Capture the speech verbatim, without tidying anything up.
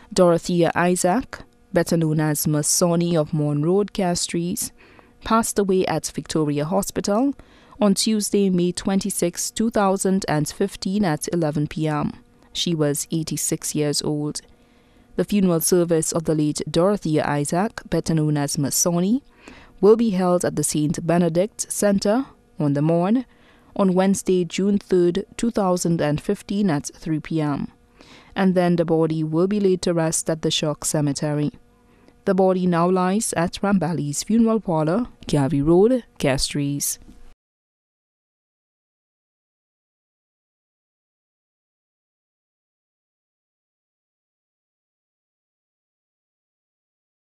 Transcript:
Dorothea Isaac, better known as Miss Sonny of Morn Road, Castries, passed away at Victoria Hospital on Tuesday, May twenty-sixth, two thousand fifteen at eleven p m She was eighty-six years old. The funeral service of the late Dorothea Isaac, better known as Miss Sonny, will be held at the Saint Benedict Centre on the Morn on Wednesday, June third, two thousand fifteen at three p m And then the body will be laid to rest at the Shock Cemetery. The body now lies at Rambali's Funeral Parlour, Garvey Road, Castries.